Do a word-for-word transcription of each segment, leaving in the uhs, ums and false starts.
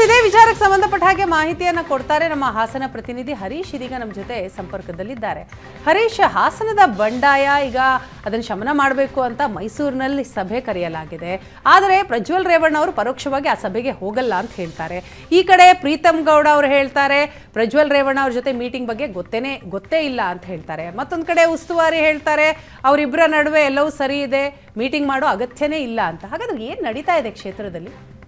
ಇದೇ ವಿಚಾರಕ್ಕೆ ಸಂಬಂಧಪಟ್ಟ ಹಾಗೆ ಮಾಹಿತಿಯನ್ನ ಕೊಡ್ತಾರೆ ನಮ್ಮ ಹಾಸನ ಪ್ರತಿನಿಧಿ ಹರೀಶ್ ಇದೀಗ ನಮ್ಮ ಜೊತೆ ಸಂಪರ್ಕದಲ್ಲಿದ್ದಾರೆ. ಹರೀಶ್, ಹಾಸನದ ಬಂಡಾಯ ಈಗ ಅದನ್ನು ಶಮನ ಮಾಡಬೇಕು ಅಂತ ಮೈಸೂರಿನಲ್ಲಿ ಸಭೆ ಕರೆಯಲಾಗಿದೆ. ಆದರೆ ಪ್ರಜ್ವಲ್ ರೇವಣ್ಣ ಅವರು ಪರೋಕ್ಷವಾಗಿ ಆ ಸಭೆಗೆ ಹೋಗಲ್ಲ ಅಂತ ಹೇಳ್ತಾರೆ. ಈ ಕಡೆ ಪ್ರೀತಮ್ ಗೌಡ ಅವರು ಹೇಳ್ತಾರೆ ಪ್ರಜ್ವಲ್ ರೇವಣ್ಣ ಅವ್ರ ಜೊತೆ ಮೀಟಿಂಗ್ ಬಗ್ಗೆ ಗೊತ್ತೇನೆ ಗೊತ್ತೇ ಇಲ್ಲ ಅಂತ ಹೇಳ್ತಾರೆ. ಮತ್ತೊಂದು ಕಡೆ ಉಸ್ತುವಾರಿ ಹೇಳ್ತಾರೆ ಅವರಿಬ್ಬರ ನಡುವೆ ಎಲ್ಲವೂ ಸರಿ ಇದೆ, ಮೀಟಿಂಗ್ ಮಾಡೋ ಅಗತ್ಯನೇ ಇಲ್ಲ ಅಂತ. ಹಾಗಾದ್ರೆ ಏನು ನಡೀತಾ ಇದೆ ಕ್ಷೇತ್ರದಲ್ಲಿ?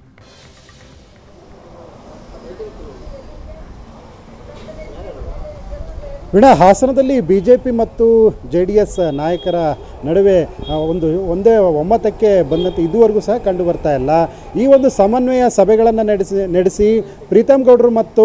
ವೀಣಾ, ಹಾಸನದಲ್ಲಿ ಬಿ ಜೆ ಪಿ ಮತ್ತು ಜೆ ಡಿ ಎಸ್ ನಾಯಕರ ನಡುವೆ ಒಂದು ಒಂದೇ ಒಮ್ಮತಕ್ಕೆ ಬಂದಂತೆ ಇದುವರೆಗೂ ಸಹ ಕಂಡು ಬರ್ತಾ ಇಲ್ಲ. ಈ ಒಂದು ಸಮನ್ವಯ ಸಭೆಗಳನ್ನು ನಡೆಸಿ ನಡೆಸಿ ಪ್ರೀತಮ್ ಗೌಡರು ಮತ್ತು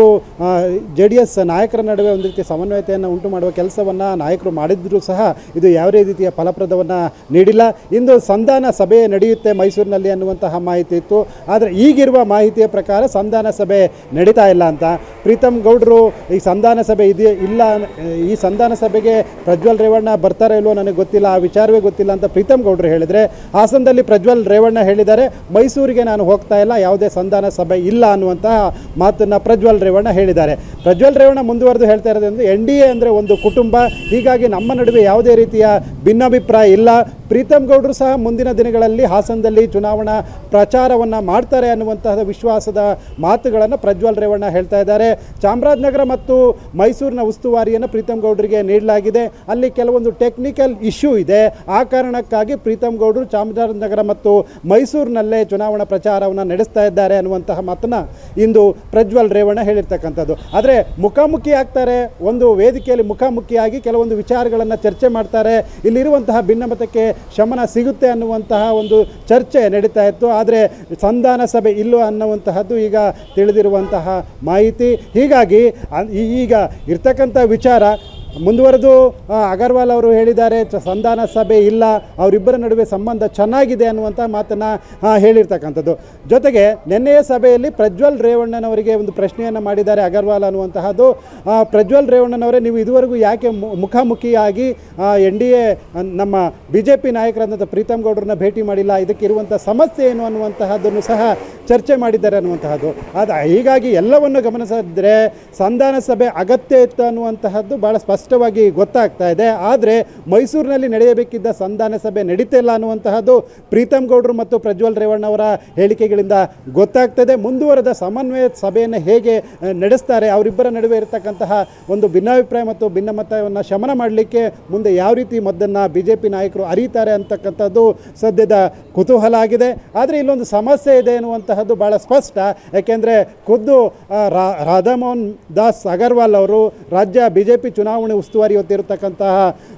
ಜೆ ಡಿ ಎಸ್ ನಾಯಕರ ನಡುವೆ ಒಂದು ರೀತಿಯ ಸಮನ್ವಯತೆಯನ್ನು ಉಂಟು ಮಾಡುವ ಕೆಲಸವನ್ನು ನಾಯಕರು ಮಾಡಿದ್ರೂ ಸಹ ಇದು ಯಾವುದೇ ರೀತಿಯ ಫಲಪ್ರದವನ್ನು ನೀಡಿಲ್ಲ. ಇಂದು ಸಂಧಾನ ಸಭೆ ನಡೆಯುತ್ತೆ ಮೈಸೂರಿನಲ್ಲಿ ಅನ್ನುವಂತಹ ಮಾಹಿತಿ ಇತ್ತು. ಆದರೆ ಈಗಿರುವ ಮಾಹಿತಿಯ ಪ್ರಕಾರ ಸಂಧಾನ ಸಭೆ ನಡೀತಾ ಇಲ್ಲ ಅಂತ. ಪ್ರೀತಮ್ ಗೌಡರು ಈ ಸಂಧಾನ ಸಭೆ ಇದೆಯೇ ಇಲ್ಲ, ಈ ಸಂಧಾನ ಸಭೆಗೆ ಪ್ರಜ್ವಲ್ ರೇವಣ್ಣ ಬರ್ತಾರೋ ಇಲ್ವೋ ನನಗೆ ಗೊತ್ತಿಲ್ಲ, ಆ ವಿಚಾರವೇ ಗೊತ್ತಿಲ್ಲ ಅಂತ ಪ್ರೀತಮ್ ಗೌಡರು ಹೇಳಿದರೆ, ಹಾಸನದಲ್ಲಿ ಪ್ರಜ್ವಲ್ ರೇವಣ್ಣ ಹೇಳಿದ್ದಾರೆ ಮೈಸೂರಿಗೆ ನಾನು ಹೋಗ್ತಾ ಇಲ್ಲ, ಯಾವುದೇ ಸಂಧಾನ ಸಭೆ ಇಲ್ಲ ಅನ್ನುವಂತಹ ಮಾತನ್ನು ಪ್ರಜ್ವಲ್ ರೇವಣ್ಣ ಹೇಳಿದ್ದಾರೆ. ಪ್ರಜ್ವಲ್ ರೇವಣ್ಣ ಮುಂದುವರೆದು ಹೇಳ್ತಾ ಇರೋದ್ರಿಂದ ಎನ್ ಡಿ ಎ ಅಂದರೆ ಒಂದು ಕುಟುಂಬ, ಹೀಗಾಗಿ ನಮ್ಮ ನಡುವೆ ಯಾವುದೇ ರೀತಿಯ ಭಿನ್ನಾಭಿಪ್ರಾಯ ಇಲ್ಲ. ಪ್ರೀತಮ್ ಗೌಡರು ಸಹ ಮುಂದಿನ ದಿನಗಳಲ್ಲಿ ಹಾಸನದಲ್ಲಿ ಚುನಾವಣಾ ಪ್ರಚಾರವನ್ನು ಮಾಡ್ತಾರೆ ಅನ್ನುವಂತಹ ವಿಶ್ವಾಸದ ಮಾತುಗಳನ್ನು ಪ್ರಜ್ವಲ್ ರೇವಣ್ಣ ಹೇಳ್ತಾ ಇದ್ದಾರೆ. ಚಾಮರಾಜನಗರ ಮತ್ತು ಮೈಸೂರಿನ ಉಸ್ತುವಾರಿಯನ್ನು ಪ್ರೀತಮ್ ಗೌಡರಿಗೆ ನೀಡಲಾಗಿದೆ. ಅಲ್ಲಿ ಕೆಲವೊಂದು ಟೆಕ್ನಿಕಲ್ ಇಶ್ಯೂ ಇದೆ. ಆ ಕಾರಣಕ್ಕಾಗಿ ಪ್ರೀತಮ್ ಗೌಡರು ಚಾಮರಾಜನಗರ ಮತ್ತು ಮೈಸೂರಿನಲ್ಲೇ ಚುನಾವಣಾ ಪ್ರಚಾರವನ್ನು ನಡೆಸ್ತಾ ಇದ್ದಾರೆ ಅನ್ನುವಂತಹ ಮಾತನ್ನು ಇಂದು ಪ್ರಜ್ವಲ್ ರೇವಣ್ಣ ಹೇಳಿರ್ತಕ್ಕಂಥದ್ದು. ಆದರೆ ಮುಖಾಮುಖಿ ಆಗ್ತಾರೆ, ಒಂದು ವೇದಿಕೆಯಲ್ಲಿ ಮುಖಾಮುಖಿಯಾಗಿ ಕೆಲವೊಂದು ವಿಚಾರಗಳನ್ನು ಚರ್ಚೆ ಮಾಡ್ತಾರೆ. ಇಲ್ಲಿರುವಂತಹ ಭಿನ್ನಮತಕ್ಕೆ ಶಮನ ಸಿಗುತ್ತೆ ಅನ್ನುವಂತಹ ಒಂದು ಚರ್ಚೆ ನಡೀತಾ ಇತ್ತು. ಆದರೆ ಸಂಧಾನ ಸಭೆ ಇಲ್ಲೋ ಅನ್ನುವಂತಹದ್ದು ಈಗ ತಿಳಿದಿರುವಂತಹ ಮಾಹಿತಿ. ಹೀಗಾಗಿ ಈಗ ಇರ್ತಕ್ಕಂಥ ವಿಚಾರ ಮುಂದುವರೆದು ಅಗರ್ವಾಲ್ ಅವರು ಹೇಳಿದ್ದಾರೆ ಸಂಧಾನ ಸಭೆ ಇಲ್ಲ, ಅವರಿಬ್ಬರ ನಡುವೆ ಸಂಬಂಧ ಚೆನ್ನಾಗಿದೆ ಅನ್ನುವಂಥ ಮಾತನ್ನು ಹೇಳಿರ್ತಕ್ಕಂಥದ್ದು. ಜೊತೆಗೆ ನಿನ್ನೆಯ ಸಭೆಯಲ್ಲಿ ಪ್ರಜ್ವಲ್ ರೇವಣ್ಣನವರಿಗೆ ಒಂದು ಪ್ರಶ್ನೆಯನ್ನು ಮಾಡಿದ್ದಾರೆ ಅಗರ್ವಾಲ್ ಅನ್ನುವಂತಹದ್ದು. ಪ್ರಜ್ವಲ್ ರೇವಣ್ಣನವರೇ, ನೀವು ಇದುವರೆಗೂ ಯಾಕೆ ಮುಖಾಮುಖಿಯಾಗಿ ಎನ್ ಡಿ ಎ ನಮ್ಮ ಬಿ ಜೆ ಪಿ ನಾಯಕರಾದಂಥ ಪ್ರೀತಮ್ ಗೌಡರನ್ನ ಭೇಟಿ ಮಾಡಿಲ್ಲ, ಇದಕ್ಕಿರುವಂಥ ಸಮಸ್ಯೆ ಏನು ಅನ್ನುವಂತಹದ್ದನ್ನು ಸಹ ಚರ್ಚೆ ಮಾಡಿದ್ದಾರೆ ಅನ್ನುವಂತಹದ್ದು. ಅದು ಹೀಗಾಗಿ ಎಲ್ಲವನ್ನು ಗಮನಿಸಿದ್ರೆ ಸಂಧಾನ ಸಭೆ ಅಗತ್ಯ ಇತ್ತು ಅನ್ನುವಂತಹದ್ದು ಭಾಳ ಸ್ಪಷ್ಟವಾಗಿ ಗೊತ್ತಾಗ್ತಾ ಇದೆ. ಆದರೆ ಮೈಸೂರಿನಲ್ಲಿ ನಡೆಯಬೇಕಿದ್ದ ಸಂಧಾನ ಸಭೆ ನಡೀತಿಲ್ಲ ಅನ್ನುವಂತಹದ್ದು ಪ್ರೀತಮ್ ಗೌಡರು ಮತ್ತು ಪ್ರಜ್ವಲ್ ರೇವಣ್ಣ ಅವರ ಹೇಳಿಕೆಗಳಿಂದ ಗೊತ್ತಾಗ್ತದೆ. ಮುಂದುವರೆದ ಸಮನ್ವಯ ಸಭೆಯನ್ನು ಹೇಗೆ ನಡೆಸ್ತಾರೆ, ಅವರಿಬ್ಬರ ನಡುವೆ ಇರತಕ್ಕಂತಹ ಒಂದು ಭಿನ್ನಾಭಿಪ್ರಾಯ ಮತ್ತು ಭಿನ್ನಮತವನ್ನು ಶಮನ ಮಾಡಲಿಕ್ಕೆ ಮುಂದೆ ಯಾವ ರೀತಿ ಮದ್ದನ್ನು ಬಿ ಜೆ ಪಿ ನಾಯಕರು ಅರಿತಾರೆ ಅಂತಕ್ಕಂಥದ್ದು ಸದ್ಯದ ಕುತೂಹಲ ಆಗಿದೆ. ಆದರೆ ಇಲ್ಲೊಂದು ಸಮಸ್ಯೆ ಇದೆ ಎನ್ನುವಂತಹದ್ದು ಭಾಳ ಸ್ಪಷ್ಟ. ಯಾಕೆಂದರೆ ಖುದ್ದು ರಾಧಾಮೋಹನ್ ದಾಸ್ ಅಗರ್ವಾಲ್ ಅವರು ರಾಜ್ಯ ಬಿ ಜೆ ಪಿ ಚುನಾವಣೆ ಉಸ್ತುವಾರಿ ಹೊತ್ತಿರತಕ್ಕಂತಹ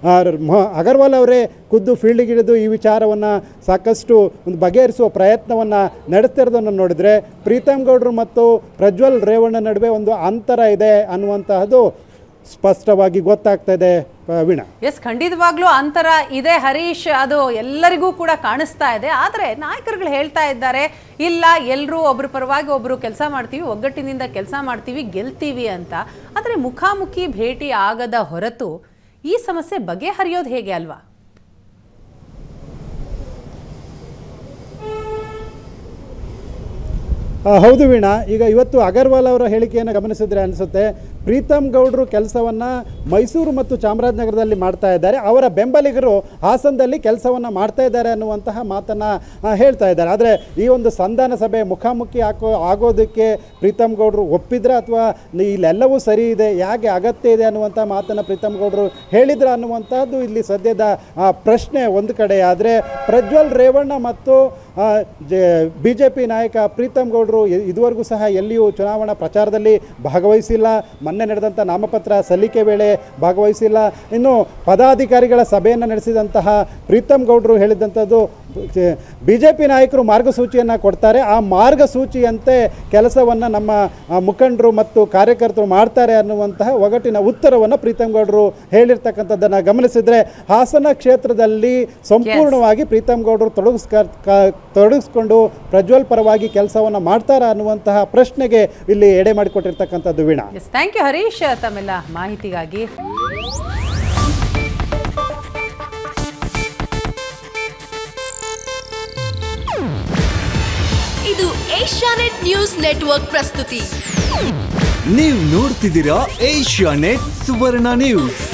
ಅಗರ್ವಾಲ್ ಅವರೇ ಖುದ್ದು ಫೀಲ್ಡಿಗಿಳಿದು ಈ ವಿಚಾರವನ್ನು ಸಾಕಷ್ಟು ಒಂದು ಬಗೆಹರಿಸುವ ಪ್ರಯತ್ನವನ್ನು ನಡೆಸ್ತಿರೋದನ್ನು ನೋಡಿದರೆ ಪ್ರೀತಮ್ ಗೌಡರು ಮತ್ತು ಪ್ರಜ್ವಲ್ ರೇವಣ್ಣ ನಡುವೆ ಒಂದು ಅಂತರ ಇದೆ ಅನ್ನುವಂತಹದ್ದು ಸ್ಪಷ್ಟವಾಗಿ ಗೊತ್ತಾಗ್ತಾ ಇದೆ ವೀಣಾ. ಎಸ್, ಖಂಡಿತವಾಗ್ಲೂ ಅಂತರ ಇದೆ ಹರೀಶ್, ಅದು ಎಲ್ಲರಿಗೂ ಕೂಡ ಕಾಣಿಸ್ತಾ ಇದೆ. ಆದರೆ ನಾಯಕರುಗಳು ಹೇಳ್ತಾ ಇದ್ದಾರೆ ಇಲ್ಲ, ಎಲ್ಲರೂ ಒಬ್ರ ಪರವಾಗಿ ಒಬ್ರು ಕೆಲಸ ಮಾಡ್ತೀವಿ, ಒಗ್ಗಟ್ಟಿನಿಂದ ಕೆಲಸ ಮಾಡ್ತೀವಿ, ಗೆಲ್ತೀವಿ ಅಂತ. ಆದರೆ ಮುಖಾಮುಖಿ ಭೇಟಿ ಆಗದ ಹೊರತು ಈ ಸಮಸ್ಯೆ ಬಗೆಹರಿಯೋದು ಹೇಗೆ ಅಲ್ವಾ? ಹೌದು ವೀಣಾ, ಈಗ ಇವತ್ತು ಅಗರ್ವಾಲ್ ಅವರ ಹೇಳಿಕೆಯನ್ನು ಗಮನಿಸಿದ್ರೆ ಅನಿಸುತ್ತೆ ಪ್ರೀತಮ್ ಗೌಡರು ಕೆಲಸವನ್ನು ಮೈಸೂರು ಮತ್ತು ಚಾಮರಾಜನಗರದಲ್ಲಿ ಮಾಡ್ತಾ ಇದ್ದಾರೆ, ಅವರ ಬೆಂಬಲಿಗರು ಹಾಸನದಲ್ಲಿ ಕೆಲಸವನ್ನು ಮಾಡ್ತಾ ಇದ್ದಾರೆ ಅನ್ನುವಂತಹ ಮಾತನ್ನು ಹೇಳ್ತಾ ಇದ್ದಾರೆ. ಆದರೆ ಈ ಒಂದು ಸಂಧಾನ ಸಭೆ ಮುಖಾಮುಖಿ ಹಾಕೋ ಆಗೋದಕ್ಕೆ ಪ್ರೀತಮ್ ಗೌಡರು ಒಪ್ಪಿದ್ರೆ ಅಥವಾ ಇಲ್ಲೆಲ್ಲವೂ ಸರಿ ಇದೆ, ಯಾಕೆ ಅಗತ್ಯ ಇದೆ ಅನ್ನುವಂಥ ಮಾತನ್ನು ಪ್ರೀತಮ್ ಗೌಡರು ಹೇಳಿದ್ರು ಅನ್ನುವಂಥದ್ದು ಇಲ್ಲಿ ಸದ್ಯದ ಪ್ರಶ್ನೆ ಒಂದು ಕಡೆ. ಆದರೆ ಪ್ರಜ್ವಲ್ ರೇವಣ್ಣ ಮತ್ತು ಬಿ ಜೆ ಪಿ ನಾಯಕ ಪ್ರೀತಮ್ ಗೌಡರು ಇದುವರೆಗೂ ಸಹ ಎಲ್ಲಿಯೂ ಚುನಾವಣಾ ಪ್ರಚಾರದಲ್ಲಿ ಭಾಗವಹಿಸಿಲ್ಲ, ಮೊನ್ನೆ ನಡೆದಂಥ ನಾಮಪತ್ರ ಸಲ್ಲಿಕೆ ವೇಳೆ ಭಾಗವಹಿಸಿಲ್ಲ. ಇನ್ನು ಪದಾಧಿಕಾರಿಗಳ ಸಭೆಯನ್ನು ನಡೆಸಿದಂತಹ ಪ್ರೀತಮ್ ಗೌಡರು ಹೇಳಿದಂಥದ್ದು ಬಿ ಜೆ ಪಿ ನಾಯಕರು ಮಾರ್ಗಸೂಚಿಯನ್ನು ಕೊಡ್ತಾರೆ, ಆ ಮಾರ್ಗಸೂಚಿಯಂತೆ ಕೆಲಸವನ್ನು ನಮ್ಮ ಮುಖಂಡರು ಮತ್ತು ಕಾರ್ಯಕರ್ತರು ಮಾಡ್ತಾರೆ ಅನ್ನುವಂತಹ ಒಗಟಿನ ಉತ್ತರವನ್ನು ಪ್ರೀತಮ್ ಗೌಡರು ಹೇಳಿರ್ತಕ್ಕಂಥದ್ದನ್ನು ಗಮನಿಸಿದರೆ ಹಾಸನ ಕ್ಷೇತ್ರದಲ್ಲಿ ಸಂಪೂರ್ಣವಾಗಿ ಪ್ರೀತಮ್ ಗೌಡರು ತೊಡಗಿಸ್ಕ ತೊಡಗಿಸ್ಕೊಂಡು ಪ್ರಜ್ವಲ್ ಪರವಾಗಿ ಕೆಲಸವನ್ನು ಮಾಡ್ತಾರಾ ಅನ್ನುವಂತಹ ಪ್ರಶ್ನೆಗೆ ಇಲ್ಲಿ ಎಡೆ ಮಾಡಿಕೊಟ್ಟಿರ್ತಕ್ಕಂಥದ್ದು ವೀಣಾ. ಥ್ಯಾಂಕ್ ಯು ಹರೀಶ್ ತಮ್ಮೆಲ್ಲ ಮಾಹಿತಿಗಾಗಿ. ಇದು ಏಷ್ಯಾನೆಟ್ ನ್ಯೂಸ್ ನೆಟ್ವರ್ಕ್ ಪ್ರಸ್ತುತಿ. ನೀವು ನೋಡ್ತಿದ್ದೀರಾ ಏಷ್ಯಾನೆಟ್ ಸುವರ್ಣ ನ್ಯೂಸ್.